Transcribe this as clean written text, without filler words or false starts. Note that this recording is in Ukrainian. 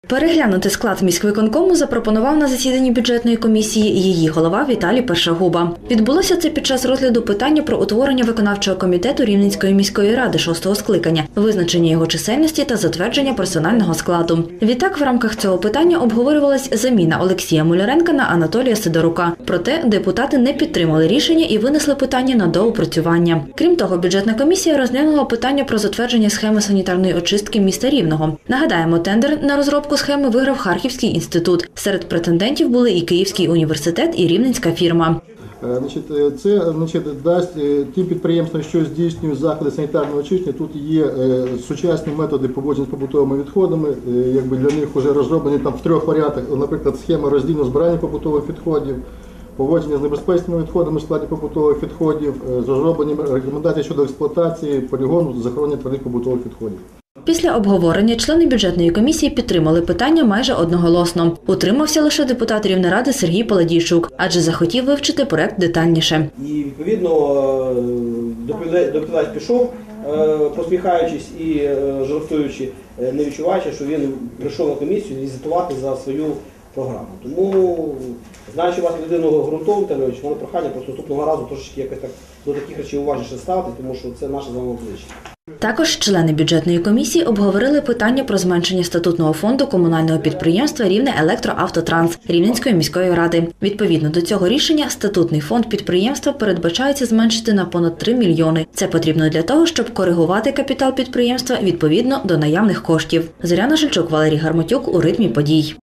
Переглянути склад міськвиконкому запропонував на засіданні бюджетної комісії її голова Віталій Першагуба. Відбулося це під час розгляду питання про утворення виконавчого комітету Рівненської міської ради 6-го скликання, визначення його чисельності та затвердження персонального складу. Відтак, в рамках цього питання обговорювалась заміна Олексія Муляренка на Анатолія Сидорука. Проте депутати не підтримали рішення і винесли питання на доопрацювання. Крім того, бюджетна комісія розглянула питання про затвердження схеми санітарної очистки міста Рівного. Нагадаємо, тендер на розробку схеми виграв Харківський інститут. Серед претендентів були і Київський університет, і рівненська фірма. Це дасть тим підприємствам, що здійснюють заходи санітарного очищення. Тут є сучасні методи поводження з побутовими відходами. Якби для них вже розроблені там в 3 варіантах, наприклад, схема роздільного збирання побутових відходів, поводження з небезпечними відходами в складі побутових відходів, розроблені рекомендації щодо експлуатації полігону захоронення твердих побутових відходів. Після обговорення члени бюджетної комісії підтримали питання майже одноголосно. Утримався лише депутат Рівнеради Сергій Паладійчук, адже захотів вивчити проект детальніше. І відповідно доповідач пішов, посміхаючись і жартуючи, не відчуваючи, що він прийшов на комісію візитувати за свою програму. Тому, знаючи вас людину ґрунтовну, Віталійович, в мене прохання просто наступного разу трошечки якось так до таких речей уважніше ставити, тому що це наше з вами обличчя. Також члени бюджетної комісії обговорили питання про зменшення статутного фонду комунального підприємства «Рівне-Електроавтотранс» Рівненської міської ради. Відповідно до цього рішення, статутний фонд підприємства передбачається зменшити на понад 3 мільйони. Це потрібно для того, щоб коригувати капітал підприємства відповідно до наявних коштів. Зоряна Шельчук, Валерій Гармотюк у ритмі подій.